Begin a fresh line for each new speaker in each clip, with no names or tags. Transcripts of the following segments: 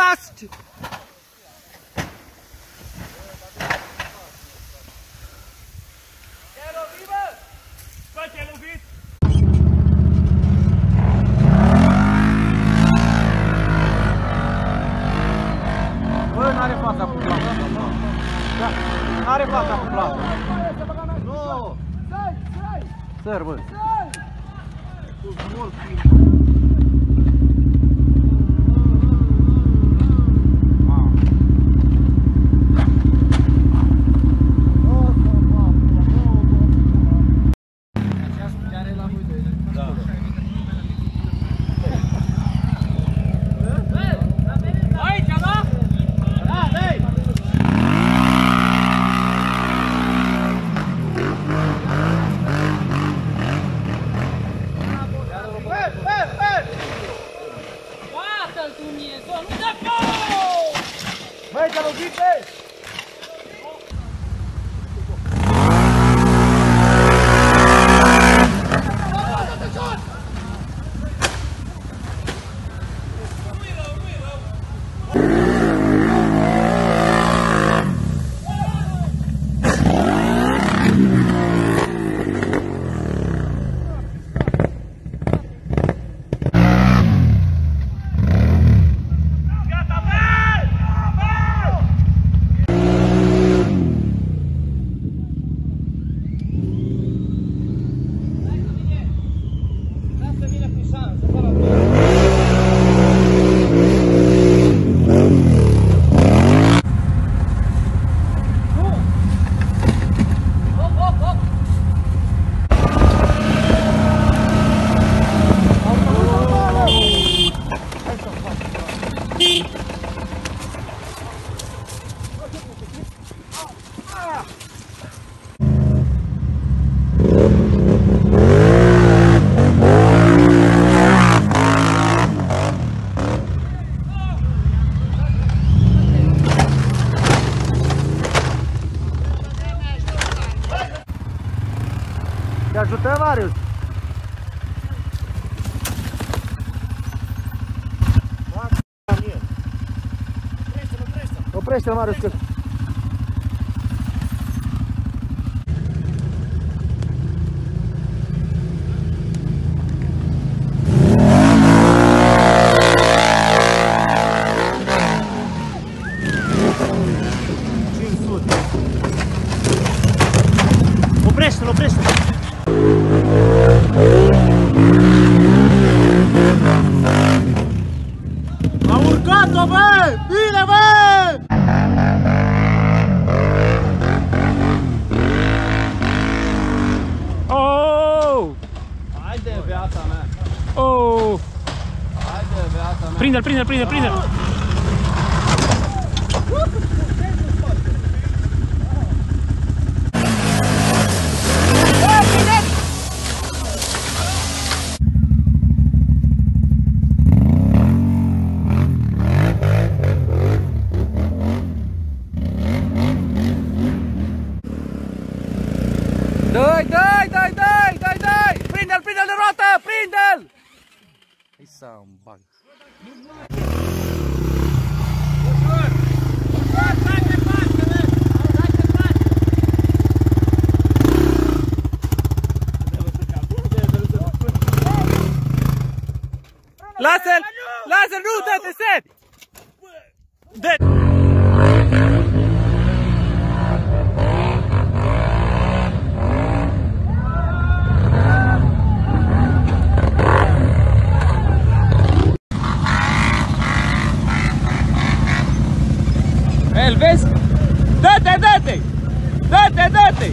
Lasci! Bă, n-are fața cu plata. Da, n-are fața cu plata. Nu! Săr, bă. Băi, te-a lovit, băi! Te ajutăm, Marius? Oprește-l, Marius, că... Oprește-l, oprește-l! A urcat-o, bă! Bine, bă! Oh!
Haide, viața mea!
Oh!
Haide, viața mea!
Prinde-l, prinde-l, prinde-l, prinde-l! Dai, dai, dai, dai, dai, dai! Prinde-l, prinde-l de roată, prinde-l! Hai să-mi bag. Lasă-l! Lasă-l, nu, dă-te, set! El, vezi? Dă-te, dă-te! Dă-te, dă-te!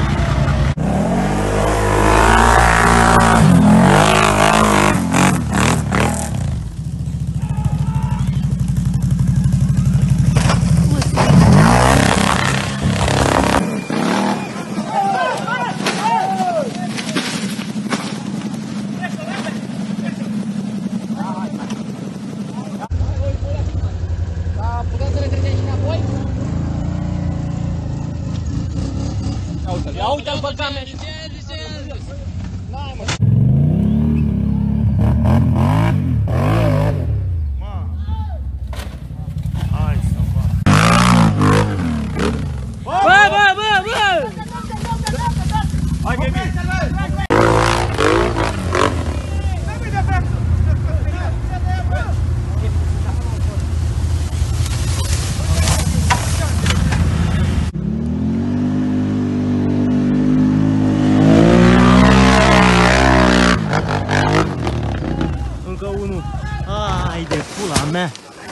Ia uite-l pe cameră!
Ai de pula mea!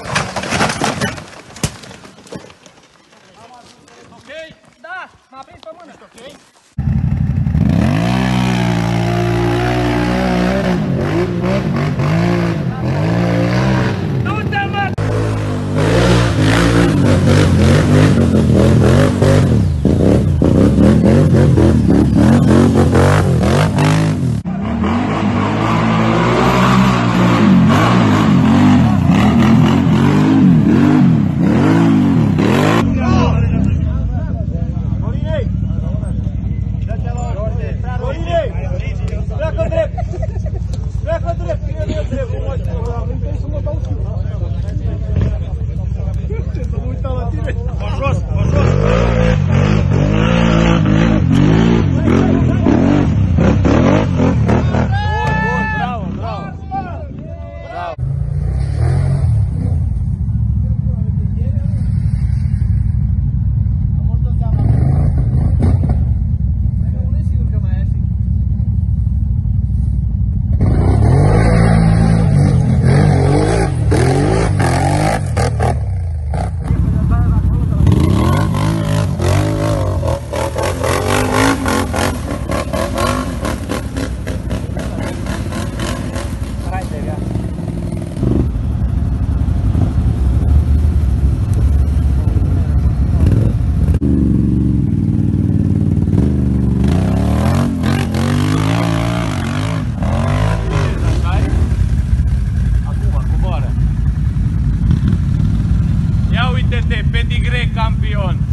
Ok? Da, m-a prins pe mână. Ok?
Ia uite-te, pedigre campion!